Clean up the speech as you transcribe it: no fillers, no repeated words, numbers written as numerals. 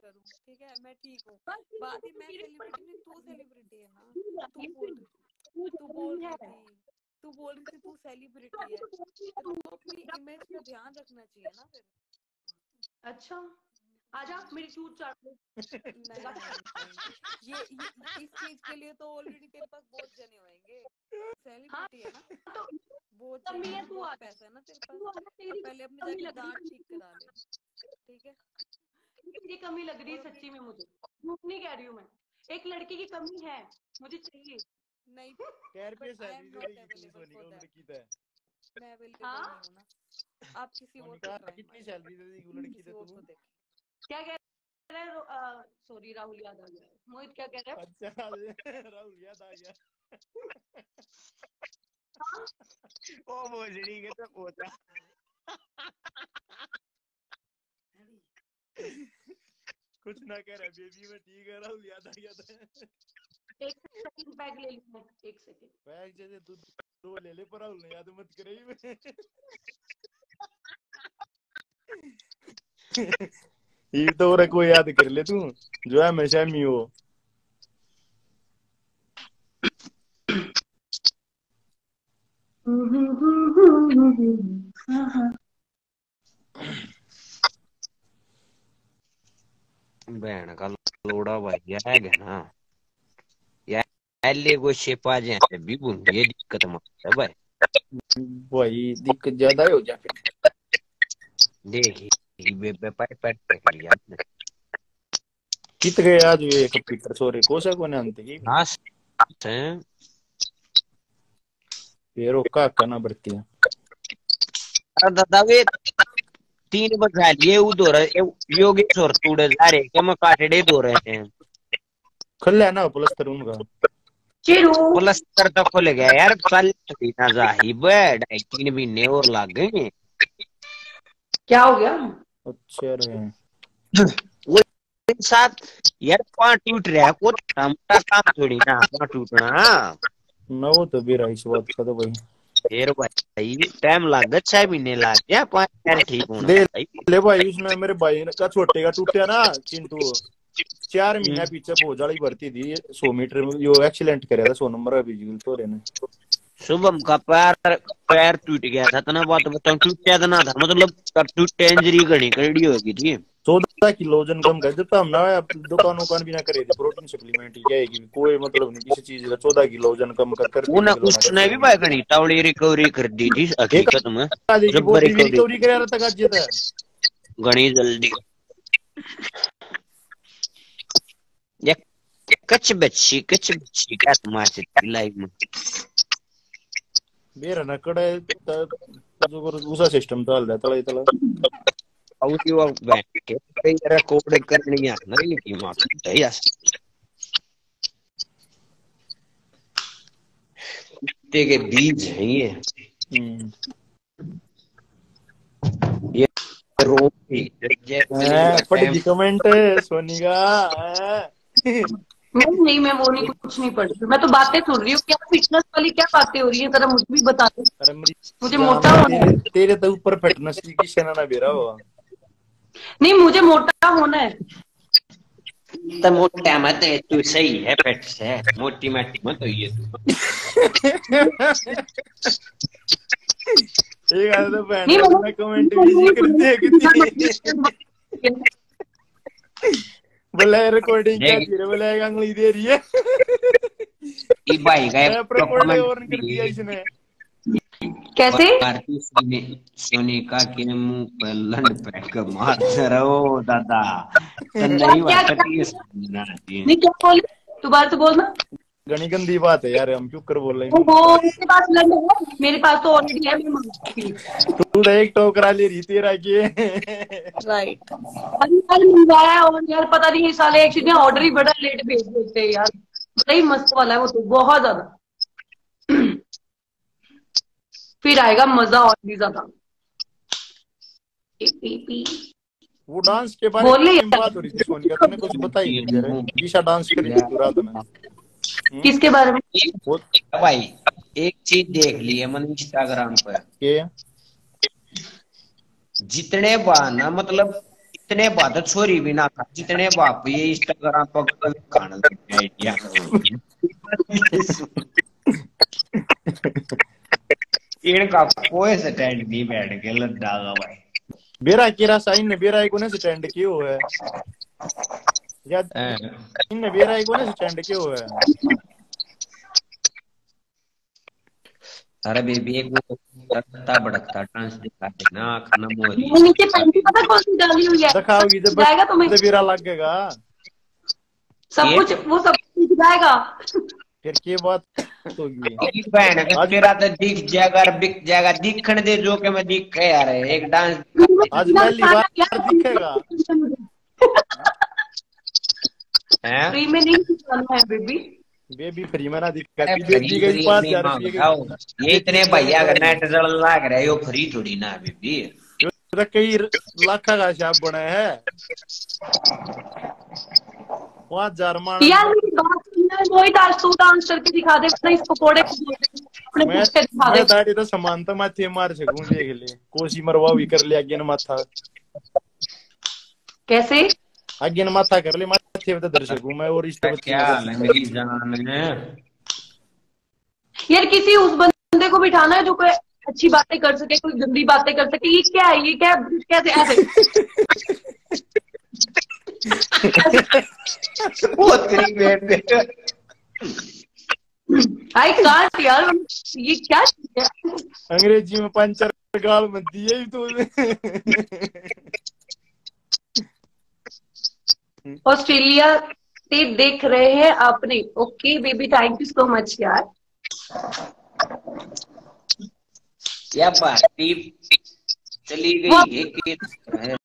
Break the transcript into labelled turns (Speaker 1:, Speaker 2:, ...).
Speaker 1: करूँ, ठीक है, मैं ठीक हूँ। बात ही मैं सेलिब्रिटी नहीं, तू सेलिब्रिटी है ना। तू बोल रही थी तू सेलिब्रिटी है, तेरे को अपनी इमेज पे ध्यान रखना चाहिए ना फिर।
Speaker 2: अच्छा आजा मेरी चूत चाट ले।
Speaker 1: नहीं, ये इस चीज के लिए तो ऑलरेडी तेरे पास बहुत जने होंगे, सेलिब्रिटी है ना,
Speaker 2: तो
Speaker 1: बहुत जने हैं, बहुत पैसा है ना तेरे पास। पहले अपनी जाके दांत ठीक करा ले, ठीक है।
Speaker 2: ये कमी लग रही है सच्ची में, मुझे झूठ नहीं कह रही हूँ मैं, एक लड़की की कमी है, मुझे चाहिए।
Speaker 1: नहीं मैं अवेलेबल नहीं हूँ ना, आप किसी और को ट्राई मारो, किसी और को देखें।
Speaker 2: क्या कह रहे हैं? सॉरी राहुल याद आ गया। मोहित क्या कह रहे हैं?
Speaker 3: अच्छा राहुल याद आ गया। ओ भोजड़ी के तो पोता कुछ ना कह रहा बेबी, में ठीक है, राहुल याद आ गया था।
Speaker 2: एक सेकंड पैक ले लूं, एक सेकंड
Speaker 3: पैक जैसे तू दो ले ले, पर राहुल ने याद मत करे। ये तो और कोई याद कर ले तू, जो है हमेशा मी हो।
Speaker 4: बहन का लोड़ा भाई है ना यार, को शेपा जैसे भी बुन ये दिक्कत मत है भाई।
Speaker 3: भाई दिक्कत ज्यादा हो जा फिर।
Speaker 4: देखी बेबे पाइप कर लिया
Speaker 3: कित गए आज ये कंप्यूटर सोरे कोसा कोने अंत की
Speaker 4: हां से
Speaker 3: ये रोका करना बढ़ती है।
Speaker 4: अरे दादा वे 3 बजा लिए उधर योगेश और तूड़े जा रहे के मैं काटड़े दो रहे हैं।
Speaker 3: खुल है ना प्लस्तर उनका,
Speaker 4: प्लस्तर तो खुल गया यार, चल ना जाहिब 2.5-3 महीने और लग गए।
Speaker 2: क्या हो गया?
Speaker 3: अच्छा रे
Speaker 4: वो साथ यार पांच टूट रहा को मोटा काम थोड़ी ना पांच टूटना
Speaker 3: ना, वो तो भी रहा इस बात का तो भाई।
Speaker 4: फिर भाई टाइम लग गया, 6 महीने लग गया 5 यार ठीक होना
Speaker 3: भाई। ले भाई उसने मेरे भाई का छोटे का टूटा ना चिंटू, 4 महीने पीछे भोजाली भर्ती थी 100 मीटर में, यो एक्सीलेंट करे था 100 नंबर अभी जुल तो ने।
Speaker 4: शुभम का पैर टूट गया था, तना बात बताऊं, टूटा था ना था मतलब टूट इंजरी घनी कड़ी होगी थी।
Speaker 3: 14 किलो वजन कम कर देता हम ना, दुकान भी ना करे थे प्रोटीन सप्लीमेंट ही क्या है कि कोई मतलब नहीं किसी चीज का। 14 किलो वजन कम कर
Speaker 4: उसने भी भाई घनी टावड़ी रिकवरी कर दी थी हकीकत में, जब
Speaker 3: रिकवरी कर रहा था गाजी था
Speaker 4: घनी जल्दी। कच्च बच्ची क्या तुम्हारी लाइफ में
Speaker 3: मेरा ना कड़े जो उसा सिस्टम चल रहा तला तला
Speaker 4: आउटी वो बैंक के तेरा कोड करनी है ना इनकी मां है यार। कुत्ते के बीज हैं ये रोटी
Speaker 3: पढ़ जी कमेंट सोनी का
Speaker 2: नहीं मैं वो नहीं, कुछ नहीं पढ़ रही, मैं तो बातें सुन रही हूँ। क्या फिटनेस वाली क्या बातें हो रही है, जरा मुझे भी बता दो। मुझे मोटा होना है।
Speaker 3: तेरे तो ऊपर फिटनेस की सेना ना बेरा हो।
Speaker 2: नहीं मुझे मोटा होना है।
Speaker 4: तो मोटा मत है तू, सही है पेट से मोटी माटी मत हो ये तू।
Speaker 3: एक आदमी बहन ने कमेंट भी करते कितनी बोला रिकॉर्डिंग क्या थी रे, बोला अंगली दे रही है
Speaker 4: ये भाई का
Speaker 3: रिकॉर्डिंग और कर दिया इसने।
Speaker 2: कैसे
Speaker 4: सोनिका के मुंह पर लंड पैक मार रहो दादा तो नहीं
Speaker 2: नहीं क्या बोल दोबारा तो बोलना।
Speaker 3: घनी गंदी बात है यार, हम क्यों कर बोल रहे
Speaker 2: हैं। मेरे पास तो ऑलरेडी है।
Speaker 3: तू तो एक टोकरा ले रही तेरा के
Speaker 1: राइट
Speaker 2: मंगवाया और यार पता नहीं साले एक चीज ऑर्डर ही बड़ा लेट भेज देते हैं यार, बड़ा ही मस्त वाला है वो तो बहुत ज्यादा। फिर आएगा मजा और भी ज्यादा।
Speaker 3: वो डांस के बारे में बात हो रही थी सोनिका, तूने कुछ बताई नहीं, ईशा डांस कर रही थी रात में।
Speaker 2: किसके बारे में
Speaker 4: भाई? एक चीज देख ली है मैंने इंस्टाग्राम पर,
Speaker 3: के
Speaker 4: जितने बहाना मतलब इतने बात छोरी भी ना खा जितने बाप ये इंस्टाग्राम पर खाना आइडिया इनका कोई स्टैंड नहीं बैठ के लद्दा का भाई
Speaker 3: बेरा केरा साइन ने बेरा को ने स्टैंड क्यों है या इन बेरा को ने स्टैंड क्यों है।
Speaker 4: अरे बेबी एक वो भड़कता भड़कता डांस दिखा देना खाना मोरी
Speaker 2: नीचे पैंटी पता कौन सी डाली हुई है
Speaker 3: दिखाओगी जब
Speaker 2: जाएगा तुम्हें
Speaker 3: बेरा लगेगा
Speaker 2: सब कुछ वो सब कुछ जाएगा।
Speaker 3: फिर के बात होगी
Speaker 4: एक बहन का तेरा तो दिख जाएगा और बिक जाएगा दिखने दे जो कि मैं दिख के यार एक डांस
Speaker 3: आज पहली बार दिखेगा
Speaker 4: हैं
Speaker 2: फ्री में नहीं दिखाना है बेबी।
Speaker 3: बेबी फ्री में ना दिखा दी गई 5000 रुपए
Speaker 4: ये इतने भैया का नेट जल लग रहा है यो फ्री थोड़ी ना बेबी
Speaker 3: तो कई लाख का शाप बना है 5000 मान
Speaker 2: यार मेरी बात सुनना वही डांस तू डांस करके दिखा दे अपने इस पकोड़े अपने
Speaker 3: मैं
Speaker 2: पूछ के दिखा दे।
Speaker 3: दाढ़ी तो समानता माथे मार सकूं देख ले कोसी मरवा भी कर ले आगे न माथा
Speaker 2: कैसे
Speaker 3: आगे न माथा कर ले माथे पे दर्शक हूं मैं और इस
Speaker 4: क्या हाल है मेरी जान है
Speaker 2: यार किसी उस बंदे को बिठाना है जो कोई अच्छी बातें कर सके कोई गंदी बातें कर सके। ये क्या है ये क्या कैसे ऐसे
Speaker 4: वो तेरी बेटे
Speaker 2: आई कांट यार ये क्या चीज है।
Speaker 3: अंग्रेजी में पंचर गाल मत दिए तो
Speaker 2: ऑस्ट्रेलिया से देख रहे हैं आपने। Okay baby thank you so much यार।
Speaker 4: क्या पार्टी चली गई एक